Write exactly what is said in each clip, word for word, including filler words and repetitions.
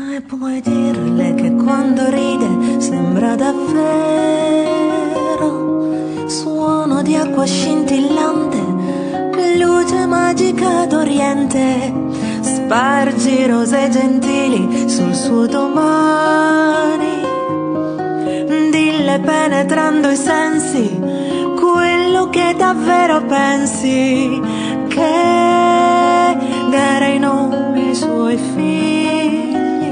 E puoi dirle che quando ride sembra davvero suono di acqua scintillante, luce magica d'Oriente. Spargi rose gentili sul suo domani, dille penetrando i sensi quello che davvero pensi, che darà i nomi ai suoi figli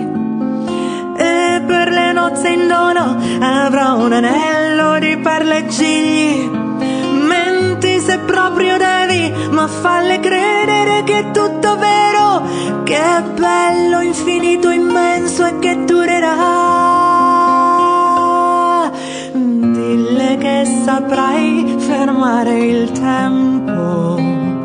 e per le nozze in dono avrà un anello di perle e gigli. Menti se proprio devi, ma falle credere che è tutto vero, che è bello, infinito, immenso e che durerà. Dille che saprai fermare il tempo,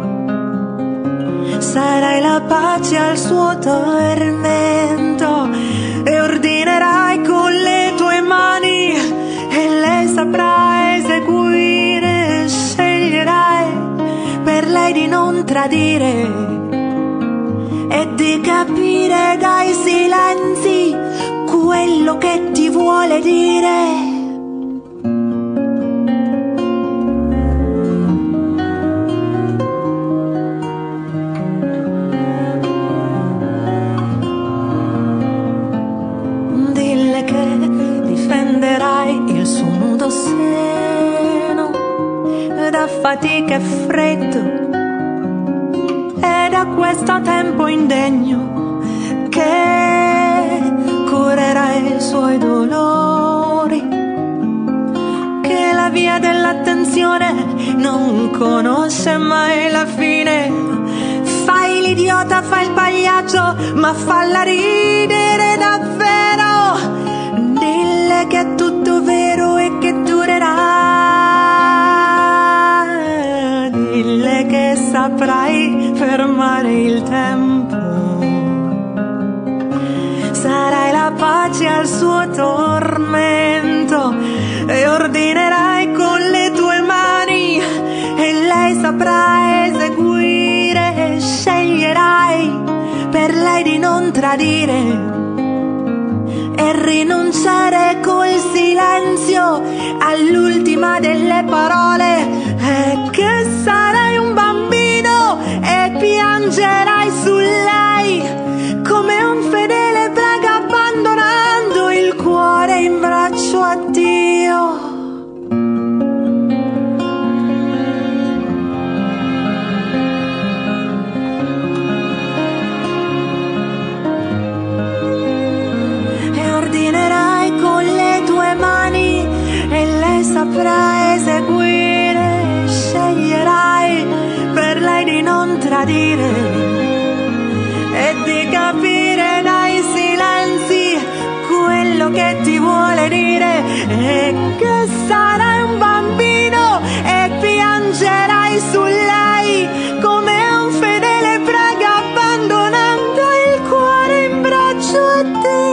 sarai la pace al suo tormento e ordinerai con le tue mani e lei saprà eseguire. Sceglierai per lei di non tradire e di capire dai silenzi quello che ti vuole dire. Dille che difenderai il suo nudo seno da fatica e freddo e da questo tempo indegno, che curerai i suoi dolori, che la via dell'attenzione non conosce mai la fine. Fai l'idiota, fai il pagliaccio, ma falla ridere davvero. Dille che è tutto vero e che durerà. Dille che saprai fermare il tempo, sarai la pace al suo tormento e ordinerai con le tue mani e lei saprà eseguire. Sceglierai per lei di non tradire e rinunciare col silenzio all'ultima delle parole, e che sarai un bambino e piangerai su lei come un fedele prega abbandonando il cuore in braccio a Dio. Ordinerai con le tue mani e lei saprà eseguire. Sceglierai per lei di non tradire e di capire dai silenzi quello che ti vuole dire, e che sarai un bambino e piangerai su lei come un fedele prega abbandonando il cuore in braccio a te.